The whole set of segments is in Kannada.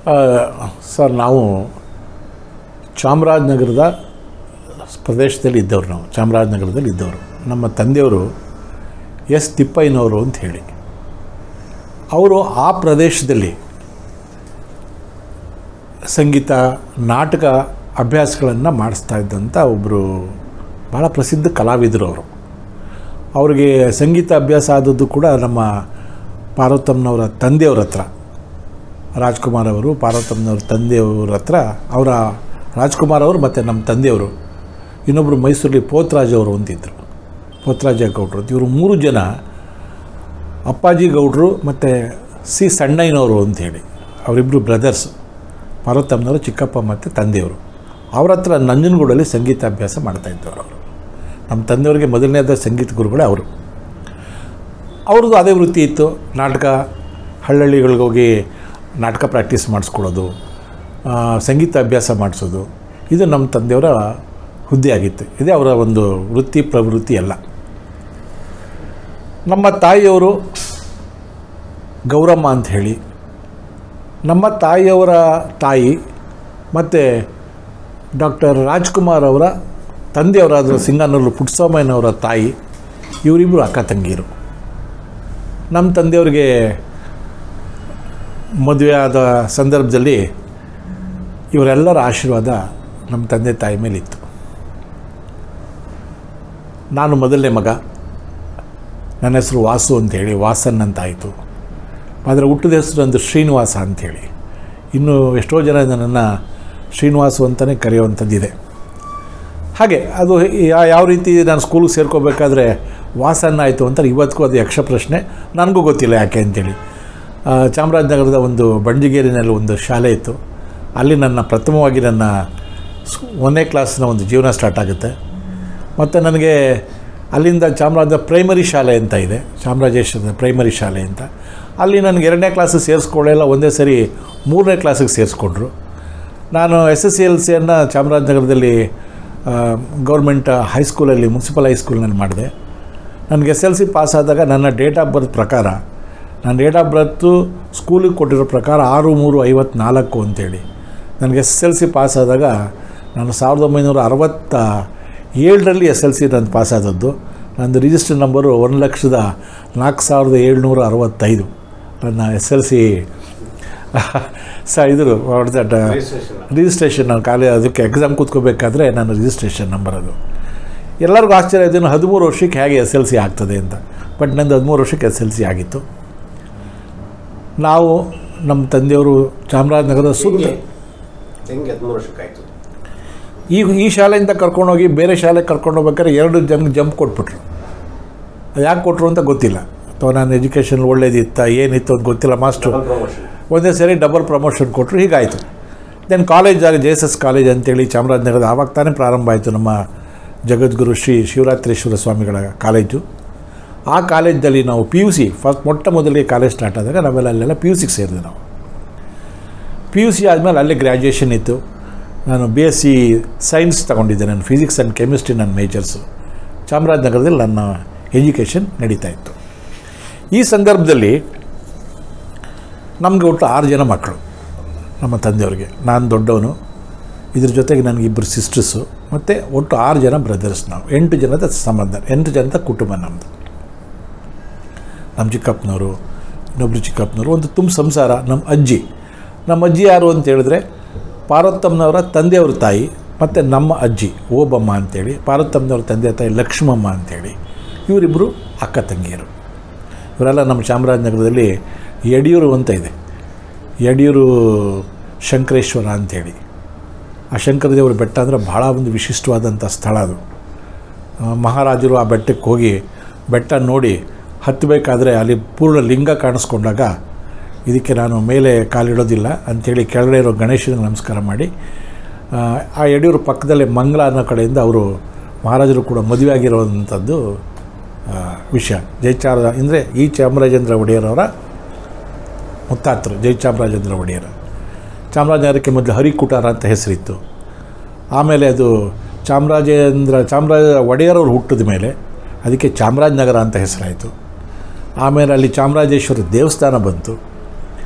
ಸರ್, ನಾವು ಚಾಮರಾಜನಗರದ ಪ್ರದೇಶದಲ್ಲಿ ಇದ್ದವರು. ನಾವು ಚಾಮರಾಜನಗರದಲ್ಲಿ ಇದ್ದವರು. ನಮ್ಮ ತಂದೆಯವರು ಎಸ್ ತಿಪ್ಪಯ್ಯನವರು ಅಂತ ಹೇಳಿ, ಅವರು ಆ ಪ್ರದೇಶದಲ್ಲಿ ಸಂಗೀತ ನಾಟಕ ಅಭ್ಯಾಸಗಳನ್ನು ಮಾಡಿಸ್ತಾ ಇದ್ದಂಥ ಒಬ್ಬರು ಭಾಳ ಪ್ರಸಿದ್ಧ ಕಲಾವಿದರು ಅವರು. ಅವರಿಗೆ ಸಂಗೀತ ಅಭ್ಯಾಸ ಆದದ್ದು ಕೂಡ ನಮ್ಮ ಪಾರ್ವತಮ್ಮನವರ ತಂದೆಯವ್ರ ಹತ್ರ. ರಾಜ್ಕುಮಾರ್ ಅವರು ಪಾರ್ವತಮ್ಮನವ್ರ ತಂದೆಯವ್ರ ಹತ್ರ, ಅವರ ರಾಜ್ಕುಮಾರ್ ಅವರು ಮತ್ತು ನಮ್ಮ ತಂದೆಯವರು, ಇನ್ನೊಬ್ಬರು ಮೈಸೂರಲ್ಲಿ ಪೋತ್ರಾಜ್ ಅವರು ಅಂತಿದ್ದರು, ಪೋತ್ರಾಜ ಗೌಡ್ರು ಅಂತ. ಇವರು 3 ಜನ ಅಪ್ಪಾಜಿ ಗೌಡ್ರು ಮತ್ತು ಸಿ ಸಣ್ಣಯ್ಯನವರು ಅಂಥೇಳಿ, ಅವರಿಬ್ಬರು ಬ್ರದರ್ಸ್, ಪಾರ್ವತಮ್ಮನವರು ಚಿಕ್ಕಪ್ಪ ಮತ್ತು ತಂದೆಯವರು. ಅವ್ರ ಹತ್ರ ನಂಜನಗೂಡಲ್ಲಿ ಸಂಗೀತ ಅಭ್ಯಾಸ ಮಾಡ್ತಾಯಿದ್ದವರು ಅವರು. ನಮ್ಮ ತಂದೆಯವರಿಗೆ ಮೊದಲನೇದ ಸಂಗೀತ ಗುರುಗಳೇ ಅವರು. ಅವ್ರದ್ದು ಅದೇ ವೃತ್ತಿ ಇತ್ತು, ನಾಟಕ, ಹಳ್ಳಿಗಳಿಗೋಗಿ ನಾಟಕ ಪ್ರಾಕ್ಟೀಸ್ ಮಾಡಿಸ್ಕೊಳ್ಳೋದು, ಸಂಗೀತ ಅಭ್ಯಾಸ ಮಾಡಿಸೋದು, ಇದು ನಮ್ಮ ತಂದೆಯವರ ಹುದ್ದೆ ಆಗಿತ್ತು. ಇದೇ ಅವರ ಒಂದು ವೃತ್ತಿ ಪ್ರವೃತ್ತಿ ಎಲ್ಲ. ನಮ್ಮ ತಾಯಿಯವರು ಗೌರಮ್ಮ ಅಂತ ಹೇಳಿ, ನಮ್ಮ ತಾಯಿಯವರ ತಾಯಿ ಮತ್ತು ಡಾಕ್ಟರ್ ರಾಜ್ಕುಮಾರ್ ಅವರ ತಂದೆಯವರಾದ ಸಿಂಗಾನೂರು ಪುಟ್ಟಸ್ವಾಮಯ್ಯನವರ ತಾಯಿ, ಇವರಿಬ್ಬರು ಅಕ್ಕ ತಂಗಿಯರು. ನಮ್ಮ ತಂದೆಯವರಿಗೆ ಮದುವೆ ಆದ ಸಂದರ್ಭದಲ್ಲಿ ಇವರೆಲ್ಲರ ಆಶೀರ್ವಾದ ನಮ್ಮ ತಂದೆ ತಾಯಿ ಮೇಲಿತ್ತು. ನಾನು ಮೊದಲನೇ ಮಗ. ನನ್ನ ಹೆಸರು ವಾಸು ಅಂಥೇಳಿ, ವಾಸನ್ ಅಂತ ಆಯಿತು. ಆದರೆ ಹುಟ್ಟಿದ ಹೆಸರು ಒಂದು ಶ್ರೀನಿವಾಸ ಅಂಥೇಳಿ. ಇನ್ನೂ ಎಷ್ಟೋ ಜನ ನನ್ನನ್ನು ಶ್ರೀನಿವಾಸು ಅಂತಲೇ ಕರೆಯುವಂಥದ್ದಿದೆ. ಹಾಗೆ ಅದು ಯಾವ ರೀತಿ ನಾನು ಸ್ಕೂಲಿಗೆ ಸೇರ್ಕೋಬೇಕಾದ್ರೆ ವಾಸನ್ನ ಆಯಿತು ಅಂತ ಇವತ್ತಿಗೂ ಅದು ಯಕ್ಷ ಪ್ರಶ್ನೆ, ನನಗೂ ಗೊತ್ತಿಲ್ಲ ಯಾಕೆ ಅಂಥೇಳಿ. ಚಾಮರಾಜನಗರದ ಒಂದು ಬಂಡಿಗೇರಿನಲ್ಲಿ ಒಂದು ಶಾಲೆ ಇತ್ತು. ಅಲ್ಲಿ ನನ್ನ ಪ್ರಥಮವಾಗಿ ನನ್ನ 1ನೇ ಕ್ಲಾಸ್ನ ಒಂದು ಜೀವನ ಸ್ಟಾರ್ಟ್ ಆಗುತ್ತೆ. ಮತ್ತು ನನಗೆ ಅಲ್ಲಿಂದ ಚಾಮರಾಜ ಪ್ರೈಮರಿ ಶಾಲೆ ಅಂತ ಇದೆ, ಚಾಮರಾಜೇಶ್ವರದ ಪ್ರೈಮರಿ ಶಾಲೆ ಅಂತ. ಅಲ್ಲಿ ನನಗೆ 2ನೇ ಕ್ಲಾಸಿಗೆ ಸೇರಿಸ್ಕೊಳ್ಳೆಲ್ಲ ಒಂದೇ ಸರಿ 3ನೇ ಕ್ಲಾಸಿಗೆ ಸೇರಿಸ್ಕೊಂಡ್ರು. ನಾನು SSLCಯನ್ನು ಚಾಮರಾಜನಗರದಲ್ಲಿ ಗೌರ್ಮೆಂಟ್ ಹೈಸ್ಕೂಲಲ್ಲಿ, ಮುನ್ಸಿಪಲ್ ಹೈಸ್ಕೂಲ್ನಲ್ಲಿ ಮಾಡಿದೆ. ನನಗೆ SLC ಪಾಸ್ ಆದಾಗ ನನ್ನ ಡೇಟ್ ಆಫ್ ಬರ್ತ್ ಪ್ರಕಾರ, ನನ್ನ ಡೇಟ್ ಆಫ್ ಬರ್ತು ಸ್ಕೂಲಿಗೆ ಕೊಟ್ಟಿರೋ ಪ್ರಕಾರ 6/3/54 ಅಂತೇಳಿ. ನನಗೆ SSLC ಪಾಸ್ ಆದಾಗ ನಾನು 1967ರಲ್ಲಿ SLC ನಾನು ಪಾಸ್ ಆದದ್ದು. ನಂದು ರಿಜಿಸ್ಟರ್ ನಂಬರು 1,04,765 ನನ್ನ SLC ಇದ್ರು ರಿಜಿಸ್ಟ್ರೇಷನ್. ನಾನು ಅದಕ್ಕೆ ಎಕ್ಸಾಮ್ ಕೂತ್ಕೋಬೇಕಾದ್ರೆ ನನ್ನ ರಿಜಿಸ್ಟ್ರೇಷನ್ ನಂಬರ್ ಅದು. ಎಲ್ಲರಿಗೂ ಆಶ್ಚರ್ಯ ಇದನ್ನು 13 ವರ್ಷಕ್ಕೆ ಹೇಗೆ SLC ಆಗ್ತದೆ ಅಂತ. ಬಟ್ ನಂದು 13 ವರ್ಷಕ್ಕೆ SLC ಆಗಿತ್ತು. ನಾವು ನಮ್ಮ ತಂದೆಯವರು ಚಾಮರಾಜನಗರದ ಸುತ್ತ ಈ ಶಾಲೆಯಿಂದ ಕರ್ಕೊಂಡೋಗಿ ಬೇರೆ ಶಾಲೆಗೆ ಕರ್ಕೊಂಡೋಗ್ಬೇಕಾದ್ರೆ 2 ಜನಕ್ಕೆ ಜಂಪ್ ಕೊಟ್ಬಿಟ್ರು. ಅದು ಯಾಕೆ ಕೊಟ್ಟರು ಅಂತ ಗೊತ್ತಿಲ್ಲ, ಅಥವಾ ನಾನು ಎಜುಕೇಷನ್ ಒಳ್ಳೇದಿತ್ತ ಏನಿತ್ತು ಅಂತ ಗೊತ್ತಿಲ್ಲ. ಮಾಸ್ಟ್ರು ಒಂದೇ ಸರಿ ಡಬಲ್ ಪ್ರಮೋಷನ್ ಕೊಟ್ಟರು. ಹೀಗಾಯಿತು. ದೆನ್ ಕಾಲೇಜ್ ಆಗಿ JSS ಕಾಲೇಜ್ ಅಂತೇಳಿ ಚಾಮರಾಜನಗರದ ಆವಾಗ ತಾನೇ ಪ್ರಾರಂಭ ಆಯಿತು ನಮ್ಮ ಜಗದ್ಗುರು ಶ್ರೀ ಶಿವರಾತ್ರೇಶ್ವರ ಸ್ವಾಮಿಗಳ ಕಾಲೇಜು. ಆ ಕಾಲೇಜಲ್ಲಿ ನಾವು PUC ಮೊಟ್ಟ ಮೊದಲಿಗೆ ಕಾಲೇಜ್ ಸ್ಟಾರ್ಟ್ ಆದಾಗ ನಾವೆಲ್ಲ ಅಲ್ಲೆಲ್ಲ PUCಗೆ ಸೇರಿದೆ. ನಾವು PUC ಆದಮೇಲೆ ಅಲ್ಲೇ ಗ್ರ್ಯಾಜುಯೇಷನ್ ಇತ್ತು. ನಾನು BSc ಸೈನ್ಸ್ ತೊಗೊಂಡಿದ್ದೆ. ನಾನು ಫಿಸಿಕ್ಸ್ ಆ್ಯಂಡ್ ಕೆಮಿಸ್ಟ್ರಿ ನನ್ನ ಮೇಜರ್ಸು. ಚಾಮರಾಜನಗರದಲ್ಲಿ ನನ್ನ ಎಜುಕೇಷನ್ ನಡೀತಾ ಇತ್ತು. ಈ ಸಂದರ್ಭದಲ್ಲಿ ನಮಗೆ ಒಟ್ಟು 6 ಜನ ಮಕ್ಕಳು ನಮ್ಮ ತಂದೆಯವ್ರಿಗೆ. ನಾನು ದೊಡ್ಡವನು, ಇದ್ರ ಜೊತೆಗೆ ನನಗಿಬ್ಬರು ಸಿಸ್ಟರ್ಸು, ಮತ್ತು ಒಟ್ಟು 6 ಜನ ಬ್ರದರ್ಸ್. ನಾವು 8 ಜನದ ಸಂಬಂಧ, 8 ಜನದ ಕುಟುಂಬ ನಮ್ಮದು. ನಮ್ಮ ಚಿಕ್ಕಪ್ಪನವರು, ಇನ್ನೊಬ್ಬರು ಚಿಕ್ಕಪ್ಪನವರು, ಒಂದು ತುಂಬ ಸಂಸಾರ. ನಮ್ಮ ಅಜ್ಜಿ ಯಾರು ಅಂತ ಹೇಳಿದ್ರೆ ಪಾರ್ವತಮ್ಮನವರ ತಂದೆಯವ್ರ ತಾಯಿ ಮತ್ತು ನಮ್ಮ ಅಜ್ಜಿ ಓಬಮ್ಮ ಅಂಥೇಳಿ, ಪಾರ್ವತಮ್ಮನವ್ರ ತಂದೆ ತಾಯಿ ಲಕ್ಷ್ಮಮ್ಮ ಅಂಥೇಳಿ, ಇವರಿಬ್ಬರು ಅಕ್ಕ ತಂಗಿಯರು. ಇವರೆಲ್ಲ ನಮ್ಮ ಚಾಮರಾಜನಗರದಲ್ಲಿ ಯಡಿಯೂರು ಅಂತ ಇದೆ, ಯಡಿಯೂರು ಶಂಕರೇಶ್ವರ ಅಂಥೇಳಿ. ಆ ಶಂಕರದೇವ್ರ ಬೆಟ್ಟ ಅಂದರೆ ಭಾಳ ಒಂದು ವಿಶಿಷ್ಟವಾದಂಥ ಸ್ಥಳ ಅದು. ಮಹಾರಾಜರು ಆ ಬೆಟ್ಟಕ್ಕೆ ಹೋಗಿ ಬೆಟ್ಟ ನೋಡಿ ಹತ್ತಬೇಕಾದ್ರೆ ಅಲ್ಲಿ ಪೂರ್ಣ ಲಿಂಗ ಕಾಣಿಸ್ಕೊಂಡಾಗ ಇದಕ್ಕೆ ನಾನು ಮೇಲೆ ಕಾಲಿಡೋದಿಲ್ಲ ಅಂಥೇಳಿ ಕೆಳಗಡೆ ಇರೋ ಗಣೇಶನಿಗೆ ನಮಸ್ಕಾರ ಮಾಡಿ, ಆ ಯಡಿಯೂರು ಪಕ್ಕದಲ್ಲೇ ಮಂಗಲ ಅನ್ನೋ ಕಡೆಯಿಂದ ಅವರು ಮಹಾರಾಜರು ಕೂಡ ಮದುವೆ ಆಗಿರೋವಂಥದ್ದು ವಿಷಯ. ಅಂದರೆ ಈ ಚಾಮರಾಜೇಂದ್ರ ಒಡೆಯರವರ ಮುತ್ತಾತರು ಜಯಚಾಮರಾಜೇಂದ್ರ ಒಡೆಯರ. ಚಾಮರಾಜನಗರಕ್ಕೆ ಮೊದಲು ಹರಿಕುಟಾರ ಅಂತ ಹೆಸರಿತ್ತು. ಆಮೇಲೆ ಅದು ಚಾಮರಾಜ ಒಡೆಯರವ್ರು ಹುಟ್ಟಿದ ಮೇಲೆ ಅದಕ್ಕೆ ಚಾಮರಾಜನಗರ ಅಂತ ಹೆಸರಾಯಿತು. ಆಮೇಲೆ ಅಲ್ಲಿ ಚಾಮರಾಜೇಶ್ವರ ದೇವಸ್ಥಾನ ಬಂತು.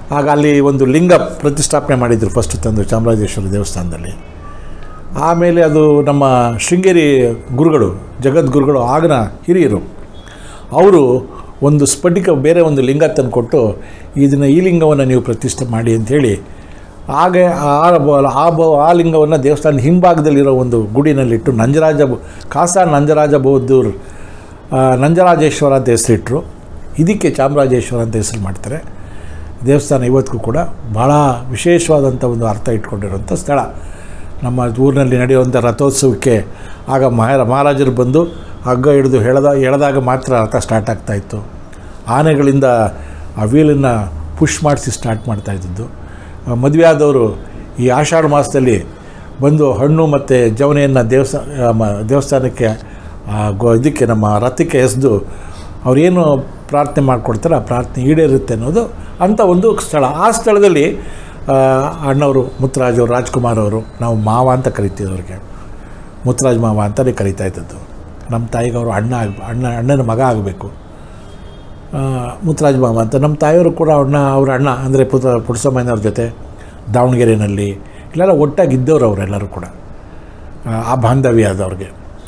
ಆಗ ಅಲ್ಲಿ ಒಂದು ಲಿಂಗ ಪ್ರತಿಷ್ಠಾಪನೆ ಮಾಡಿದರು ಫಸ್ಟ್ ತಂದು ಚಾಮರಾಜೇಶ್ವರಿ ದೇವಸ್ಥಾನದಲ್ಲಿ. ಆಮೇಲೆ ಅದು ನಮ್ಮ ಶೃಂಗೇರಿ ಗುರುಗಳು, ಜಗದ್ಗುರುಗಳು, ಆಗಿನ ಹಿರಿಯರು, ಅವರು ಒಂದು ಸ್ಫಟಿಕ ಬೇರೆ ಒಂದು ಲಿಂಗ ತಂದು ಕೊಟ್ಟು ಇದನ್ನು ಈ ಲಿಂಗವನ್ನು ನೀವು ಪ್ರತಿಷ್ಠೆ ಮಾಡಿ ಅಂಥೇಳಿ ಹಾಗೆ ಆ ಲಿಂಗವನ್ನು ದೇವಸ್ಥಾನದ ಹಿಂಭಾಗದಲ್ಲಿರೋ ಒಂದು ಗುಡಿನಲ್ಲಿಟ್ಟು ನಂಜರಾಜ ಬೌದ್ಧರು ನಂಜರಾಜೇಶ್ವರ ಅಂತ ಹೆಸರಿಟ್ಟರು. ಇದಕ್ಕೆ ಚಾಮರಾಜೇಶ್ವರ ಅಂತ ಹೆಸರು ಮಾಡ್ತಾರೆ. ದೇವಸ್ಥಾನ ಇವತ್ತಿಗೂ ಕೂಡ ಭಾಳ ವಿಶೇಷವಾದಂಥ ಒಂದು ಅರ್ಥ ಇಟ್ಕೊಂಡಿರುವಂಥ ಸ್ಥಳ. ನಮ್ಮ ಊರಿನಲ್ಲಿ ನಡೆಯುವಂಥ ರಥೋತ್ಸವಕ್ಕೆ ಆಗ ಮಹಾರಾಜರು ಬಂದು ಹಗ್ಗ ಹಿಡಿದು ಎಳೆದಾಗ ಮಾತ್ರ ರಥ ಸ್ಟಾರ್ಟ್ ಆಗ್ತಾಯಿತ್ತು. ಆನೆಗಳಿಂದ ಆ ವೀಲನ್ನು ಪುಷ್ ಮಾಡಿಸಿ ಸ್ಟಾರ್ಟ್ ಮಾಡ್ತಾಯಿದ್ದದ್ದು. ಮದುವೆ ಆದವರು ಈ ಆಷಾಢ ಮಾಸದಲ್ಲಿ ಬಂದು ಹಣ್ಣು ಮತ್ತು ಜವನೆಯನ್ನು ದೇವಸ್ಥಾನಕ್ಕೆ ಇದಕ್ಕೆ ನಮ್ಮ ರಥಕ್ಕೆ ಎಸೆದು ಅವರೇನು ಪ್ರಾರ್ಥನೆ ಮಾಡಿಕೊಡ್ತಾರೆ ಆ ಪ್ರಾರ್ಥನೆ ಈಡೇರುತ್ತೆ ಅನ್ನೋದು ಅಂಥ ಒಂದು ಸ್ಥಳ. ಆ ಸ್ಥಳದಲ್ಲಿ ಅಣ್ಣವರು ಮುತ್ತರಾಜವರು, ರಾಜ್ಕುಮಾರ್ ಅವರು, ನಾವು ಮಾವ ಅಂತ ಕರಿತೀವಿ ಅವ್ರಿಗೆ, ಮುತ್ತರಾಜ್ ಮಾವ ಅಂತಲೇ ಕರಿತಾ ಇದ್ದದ್ದು. ನಮ್ಮ ತಾಯಿಗೆ ಅವರು ಅಣ್ಣನ ಮಗ ಆಗಬೇಕು, ಮುತ್ತರಾಜ್ ಮಾವ ಅಂತ. ನಮ್ಮ ತಾಯಿಯವರು ಕೂಡ ಅವ್ರ ಅಣ್ಣ ಅಂದರೆ ಪುಟ್ಟಸ್ವಾಮಿಯವ್ರ ಜೊತೆ ದಾವಣಗೆರೆಯಲ್ಲಿ ಇಲ್ಲೆಲ್ಲ ಒಟ್ಟಾಗಿದ್ದವರು ಅವರೆಲ್ಲರೂ ಕೂಡ. ಆ ಬಾಂಧವ್ಯ ಆದವ್ರಿಗೆ.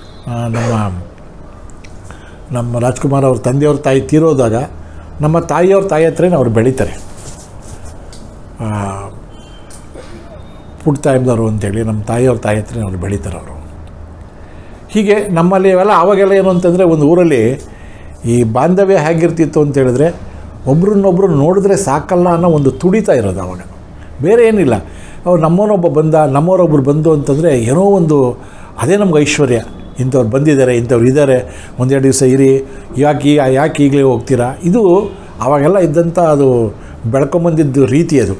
ನಮ್ಮ ರಾಜ್ಕುಮಾರ್ ಅವ್ರ ತಂದೆಯವ್ರ ತಾಯಿ ತೀರೋದಾಗ ನಮ್ಮ ತಾಯಿಯವ್ರ ತಾಯಿ ಹತ್ರನೇ ಅವ್ರು ಬೆಳೀತಾರೆ. ಪುಟ್ಟತಾಯಮ್ದವರು ಅಂತೇಳಿ ನಮ್ಮ ತಾಯಿಯವ್ರ ತಾಯಿ ಹತ್ರನೇ ಅವ್ರು ಬೆಳೀತಾರೆ ಅವರು. ಹೀಗೆ ನಮ್ಮಲ್ಲಿ ಅವೆಲ್ಲ ಆವಾಗೆಲ್ಲ ಏನು ಅಂತಂದರೆ ಒಂದು ಊರಲ್ಲಿ ಈ ಬಾಂಧವ್ಯ ಹೇಗಿರ್ತಿತ್ತು ಅಂತೇಳಿದ್ರೆ ಒಬ್ರನ್ನೊಬ್ಬರು ನೋಡಿದ್ರೆ ಸಾಕಲ್ಲ ಅನ್ನೋ ಒಂದು ತುಡಿತಾ ಇರೋದು ಆವಾಗ, ಬೇರೆ ಏನಿಲ್ಲ. ಅವ್ರು ನಮ್ಮವರೊಬ್ಬರು ಬಂದು ಅಂತಂದರೆ ಏನೋ ಒಂದು ಅದೇ ನಮ್ಗೆ ಐಶ್ವರ್ಯ. ಇಂಥವ್ರು ಬಂದಿದ್ದಾರೆ, ಇಂಥವ್ರು ಇದ್ದಾರೆ, ಒಂದೆರಡು ದಿವಸ ಇರಿ, ಯಾಕೆ ಈಗಲೇ ಹೋಗ್ತೀರಾ, ಇದು ಆವಾಗೆಲ್ಲ ಇದ್ದಂಥ ಅದು ಬೆಳ್ಕೊಂಬಂದಿದ್ದು ರೀತಿ ಅದು.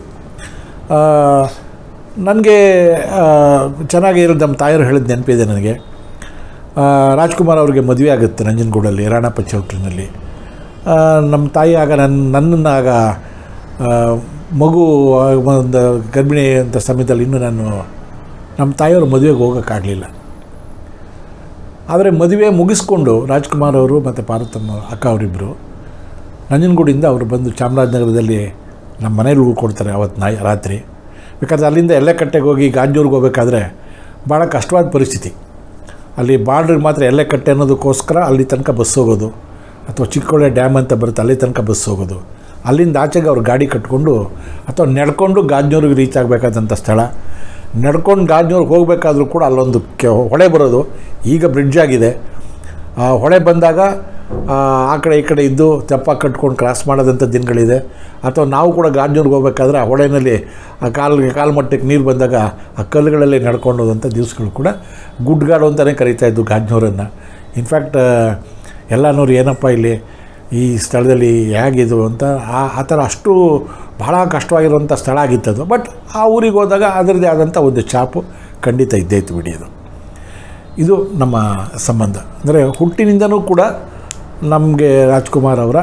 ನನಗೆ ಚೆನ್ನಾಗಿ ಇರೋದು ನಮ್ಮ ತಾಯಿಯವರು ಹೇಳಿದ ನೆನಪಿದೆ ನನಗೆ. ರಾಜ್ಕುಮಾರ್ ಅವ್ರಿಗೆ ಮದುವೆ ಆಗುತ್ತೆ ನಂಜನಗೂಡಲ್ಲಿ, ರಾಣಪ್ಪ ಚೌಟ್ರಿನಲ್ಲಿ. ನಮ್ಮ ತಾಯಿ ಆಗ ನನ್ನನ್ನು ಆಗ ಮಗು ಒಂದು ಗರ್ಭಿಣಿ ಅಂತ ಸಮಯದಲ್ಲಿ ಇನ್ನೂ ನಮ್ಮ ತಾಯಿಯವರು ಮದುವೆಗೆ ಹೋಗೋಕ್ಕಾಗಲಿಲ್ಲ. ಆದರೆ ಮದುವೆ ಮುಗಿಸ್ಕೊಂಡು ರಾಜ್ಕುಮಾರ್ ಅವರು ಮತ್ತು ಪಾರ್ವತಮ್ಮ ಅಕ್ಕ ಅವರಿಬ್ಬರು ನಂಜನಗೂಡಿಂದ ಅವರು ಬಂದು ಚಾಮರಾಜನಗರದಲ್ಲಿ ನಮ್ಮ ಮನೇಲಿ ಉಳ್ಕೊಡ್ತಾರೆ ಅವತ್ತು ರಾತ್ರಿ. ಬೇಕಾದ್ರೆ ಅಲ್ಲಿಂದ ಎಲ್ಲೆಕಟ್ಟೆಗೆ ಹೋಗಿ ಗಾಂಜೂರಿಗೆ ಹೋಗಬೇಕಾದ್ರೆ ಭಾಳ ಕಷ್ಟವಾದ ಪರಿಸ್ಥಿತಿ. ಅಲ್ಲಿ ಬಾರ್ಡ್ರಿಗೆ ಮಾತ್ರ ಎಲ್ಲೆಕಟ್ಟೆ ಅನ್ನೋದಕ್ಕೋಸ್ಕರ ಅಲ್ಲಿ ತನಕ ಬಸ್ ಹೋಗೋದು, ಅಥವಾ ಚಿಕ್ಕೋಳೆ ಡ್ಯಾಮ್ ಅಂತ ಬರುತ್ತೆ ಅಲ್ಲಿ ತನಕ ಬಸ್ ಹೋಗೋದು. ಅಲ್ಲಿಂದ ಆಚೆಗೆ ಅವ್ರು ಗಾಡಿ ಕಟ್ಕೊಂಡು ಅಥವಾ ನಡ್ಕೊಂಡು ಗಾಂಜೂರಿಗೆ ರೀಚ್ ಆಗಬೇಕಾದಂಥ ಸ್ಥಳ. ನಡ್ಕೊಂಡು ಗಾಂಜೂರಿಗೆ ಹೋಗಬೇಕಾದ್ರೂ ಕೂಡ ಅಲ್ಲೊಂದು ಹೊಳೆ ಬರೋದು. ಈಗ ಬ್ರಿಡ್ಜ್ ಆಗಿದೆ. ಆ ಹೊಳೆ ಬಂದಾಗ ಆ ಕಡೆ ಈ ಕಡೆ ಇದ್ದು ತೆಪ್ಪ ಕಟ್ಕೊಂಡು ಕ್ರಾಸ್ ಮಾಡೋದಂಥ ದಿನಗಳಿದೆ. ಅಥವಾ ನಾವು ಕೂಡ ಗಾಂಜೂರಿಗೆ ಹೋಗ್ಬೇಕಾದ್ರೆ ಆ ಹೊಳೆಯಲ್ಲಿ ಆ ಕಾಲು ಮಟ್ಟಕ್ಕೆ ನೀರು ಬಂದಾಗ ಆ ಕಲ್ಲುಗಳಲ್ಲಿ ನಡ್ಕೊಂಡು ಹೋದಂಥ ದಿವಸಗಳು ಕೂಡ ಗುಡ್ಗಾಡು ಅಂತಲೇ ಕರೀತಾಯಿದ್ದು ಗಾಂಜೂರನ್ನು. ಇನ್ಫ್ಯಾಕ್ಟ್ ಎಲ್ಲನೂರು ಏನಪ್ಪ ಇಲ್ಲಿ ಈ ಸ್ಥಳದಲ್ಲಿ ಹೇಗಿದು ಅಂತ ಆ ಥರ ಅಷ್ಟು ಭಾಳ ಕಷ್ಟವಾಗಿರುವಂಥ ಸ್ಥಳ ಆಗಿತ್ತದು. ಬಟ್ ಆ ಊರಿಗೆ ಹೋದಾಗ ಅದರದ್ದೇ ಆದಂಥ ಒಂದು ಛಾಪು ಖಂಡಿತ ಇದ್ದೇ ಇತ್ತು ಬಿಡಿ. ಇದು ನಮ್ಮ ಸಂಬಂಧ. ಅಂದರೆ ಹುಟ್ಟಿನಿಂದನೂ ಕೂಡ ನಮಗೆ ರಾಜ್ಕುಮಾರ್ ಅವರ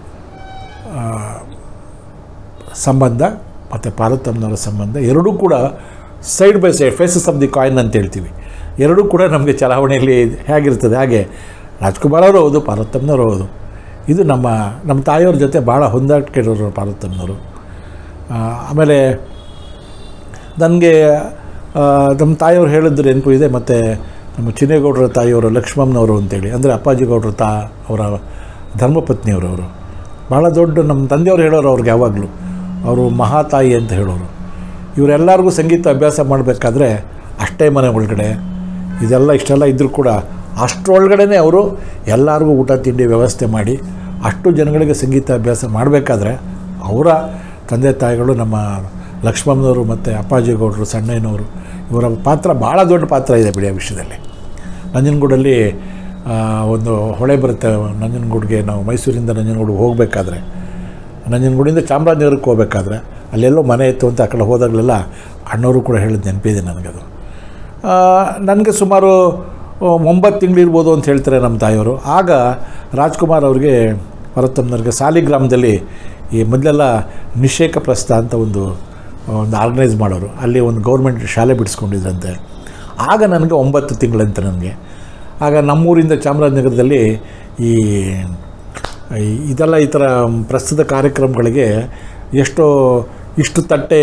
ಸಂಬಂಧ ಮತ್ತು ಪಾರ್ವತಮ್ಮನವರ ಸಂಬಂಧ ಎರಡೂ ಕೂಡ side by side, faces of the coin ಅಂತ ಹೇಳ್ತೀವಿ. ಎರಡೂ ಕೂಡ ನಮಗೆ ಚಲಾವಣೆಯಲ್ಲಿ ಹೇಗಿರ್ತದೆ ಹಾಗೆ ರಾಜ್ಕುಮಾರ್ ಅವರು ಹೌದು, ಪಾರ್ವತಮ್ಮನವರು ಹೌದು. ಇದು ನಮ್ಮ ತಾಯಿಯವ್ರ ಜೊತೆ ಭಾಳ ಹೊಂದಾಣಿಕೆ ಇರೋರು ಪಾರ್ವತಮ್ಮನವರು. ಆಮೇಲೆ ನನಗೆ ನಮ್ಮ ತಾಯಿಯವ್ರು ಹೇಳಿದ್ರು ನೆನಪು ಇದೆ. ಮತ್ತು ನಮ್ಮ ಚಿನ್ನೇಗೌಡರ ತಾಯಿಯವರು ಲಕ್ಷ್ಮಮ್ಮನವರು ಅಂತೇಳಿ, ಅಂದರೆ ಅಪ್ಪಾಜಿ ಗೌಡರ ಅವರ ಧರ್ಮಪತ್ನಿಯವರು. ಅವರು ಭಾಳ ದೊಡ್ಡ ನಮ್ಮ ತಂದೆಯವರು ಹೇಳೋರು ಅವ್ರಿಗೆ ಯಾವಾಗಲೂ ಅವರು ಮಹಾತಾಯಿ ಅಂತ ಹೇಳೋರು. ಇವರೆಲ್ಲರಿಗೂ ಸಂಗೀತ ಅಭ್ಯಾಸ ಮಾಡಬೇಕಾದ್ರೆ ಅಷ್ಟೇ ಮನೆ ಒಳಗಡೆ ಇಷ್ಟೆಲ್ಲ ಇದ್ದರೂ ಕೂಡ ಅಷ್ಟರೊಳಗಡೆ ಅವರು ಎಲ್ಲರಿಗೂ ಊಟ ತಿಂಡಿ ವ್ಯವಸ್ಥೆ ಮಾಡಿ ಅಷ್ಟು ಜನಗಳಿಗೆ ಸಂಗೀತ ಅಭ್ಯಾಸ ಮಾಡಬೇಕಾದ್ರೆ ಅವರ ತಂದೆ ತಾಯಿಗಳು ನಮ್ಮ ಲಕ್ಷ್ಮಮ್ಮನವರು ಮತ್ತು ಅಪ್ಪಾಜಿ ಗೌಡರು, ಸಣ್ಣಯ್ಯನವರು, ಇವರ ಪಾತ್ರ ಭಾಳ ದೊಡ್ಡ ಪಾತ್ರ ಇದೆ ಬಿಡಿ ಆ ವಿಷಯದಲ್ಲಿ. ನಂಜನಗೂಡಲ್ಲಿ ಒಂದು ಹೊಳೆ ಬರುತ್ತೆ. ನಂಜನಗೂಡಿಗೆ ನಾವು ಮೈಸೂರಿಂದ ನಂಜನಗೂಡಿಗೆ ಹೋಗಬೇಕಾದ್ರೆ, ನಂಜನಗೂಡಿಂದ ಚಾಮರಾಜನಗರಕ್ಕೆ ಹೋಗಬೇಕಾದ್ರೆ ಅಲ್ಲೆಲ್ಲೋ ಮನೆ ಇತ್ತು ಅಂತ ಆ ಕಡೆ ಹೋದಾಗಲೆಲ್ಲ ಅಣ್ಣವರು ಕೂಡ ಹೇಳಿದ ನೆನಪಿದೆ ನನಗದು. ನನಗೆ ಸುಮಾರು 9 ತಿಂಗಳಿರ್ಬೋದು ಅಂತ ಹೇಳ್ತಾರೆ ನಮ್ಮ ತಾಯಿಯವರು. ಆಗ ರಾಜ್ಕುಮಾರ್ ಅವ್ರಿಗೆ ಪಾರ್ವತಮ್ಮನವ್ರಿಗೆ ಸಾಲಿಗ್ರಾಮದಲ್ಲಿ ಈ ಮೊದಲೆಲ್ಲ ನಿಷೇಕ ಪ್ರಸ್ಥ ಅಂತ ಒಂದು ಆರ್ಗನೈಸ್ ಮಾಡೋರು. ಅಲ್ಲಿ ಒಂದು ಗೌರ್ಮೆಂಟ್ ಶಾಲೆ ಬಿಡಿಸ್ಕೊಂಡಿದ್ರಂತೆ. ಆಗ ನನಗೆ 9 ತಿಂಗಳಂತೆ ನನಗೆ. ಆಗ ನಮ್ಮೂರಿಂದ ಚಾಮರಾಜನಗರದಲ್ಲಿ ಈ ಥರ ಪ್ರಸ್ತುತ ಕಾರ್ಯಕ್ರಮಗಳಿಗೆ ಎಷ್ಟೋ ಇಷ್ಟು ತಟ್ಟೆ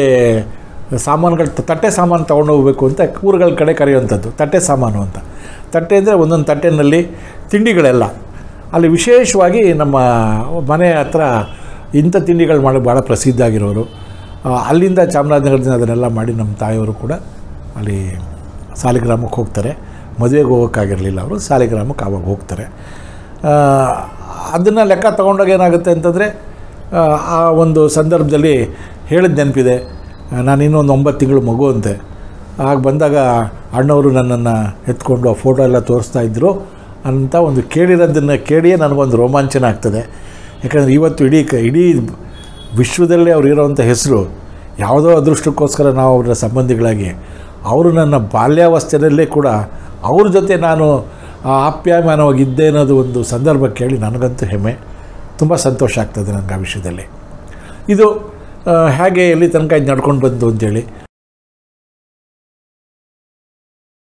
ಸಾಮಾನು ತೊಗೊಂಡು ಹೋಗಬೇಕು ಅಂತ ಊರುಗಳ ಕಡೆ ಕರೆಯುವಂಥದ್ದು ತಟ್ಟೆ ಸಾಮಾನು ಅಂತ. ತಟ್ಟೆ ಅಂದರೆ ಒಂದೊಂದು ತಟ್ಟೆನಲ್ಲಿ ತಿಂಡಿಗಳೆಲ್ಲ. ಅಲ್ಲಿ ವಿಶೇಷವಾಗಿ ನಮ್ಮ ಮನೆ ಹತ್ರ ಇಂಥ ತಿಂಡಿಗಳು ಮಾಡಿ ಭಾಳ ಪ್ರಸಿದ್ಧ ಆಗಿರೋರು. ಅಲ್ಲಿಂದ ಚಾಮರಾಜನಗರದಿಂದ ಅದನ್ನೆಲ್ಲ ಮಾಡಿ ನಮ್ಮ ತಾಯಿಯವರು ಕೂಡ ಅಲ್ಲಿ ಸಾಲಿಗ್ರಾಮಕ್ಕೆ ಹೋಗ್ತಾರೆ. ಮದುವೆಗೆ ಹೋಗೋಕ್ಕಾಗಿರಲಿಲ್ಲ ಅವರು, ಸಾಲಿಗ್ರಾಮಕ್ಕೆ ಆವಾಗ ಹೋಗ್ತಾರೆ. ಅದನ್ನು ಲೆಕ್ಕ ತೊಗೊಂಡಾಗ ಏನಾಗುತ್ತೆ ಅಂತಂದರೆ ಆ ಒಂದು ಸಂದರ್ಭದಲ್ಲಿ ಹೇಳಿದ ನೆನಪಿದೆ. ನಾನು ಇನ್ನೊಂದು 9 ತಿಂಗಳು ಮಗು ಅಂತೆ. ಆಗ ಬಂದಾಗ ಅಣ್ಣವರು ನನ್ನನ್ನು ಎತ್ಕೊಂಡು ಆ ಫೋಟೋ ಎಲ್ಲ ತೋರಿಸ್ತಾಯಿದ್ರು ಅಂತ ಒಂದು ಕೇಳಿರೋದನ್ನು ಕೇಳಿಯೇ ನನಗೊಂದು ರೋಮಾಂಚನ ಆಗ್ತದೆ. ಯಾಕಂದರೆ ಇವತ್ತು ಇಡೀ ವಿಶ್ವದಲ್ಲೇ ಅವ್ರು ಇರೋವಂಥ ಹೆಸರು. ಯಾವುದೋ ಅದೃಷ್ಟಕ್ಕೋಸ್ಕರ ನಾವು ಅವರ ಸಂಬಂಧಿಗಳಾಗಿ ಅವರು ನನ್ನ ಬಾಲ್ಯಾವಸ್ಥೆಯಲ್ಲೇ ಕೂಡ ಅವ್ರ ಜೊತೆ ನಾನು ಆಪ್ಯಾಯಮಾನವಾಗಿದ್ದೆ ಅನ್ನೋದು ಒಂದು ಸಂದರ್ಭ ಕೇಳಿ ನನಗಂತೂ ಹೆಮ್ಮೆ, ತುಂಬ ಸಂತೋಷ ಆಗ್ತದೆ ನನಗೆ ಆ ವಿಷಯದಲ್ಲಿ. ಇದು ಹೇಗೆ ಎಲ್ಲಿ ತನಕ ಇದು ನಡ್ಕೊಂಡು ಬಂತು ಅಂತೇಳಿ.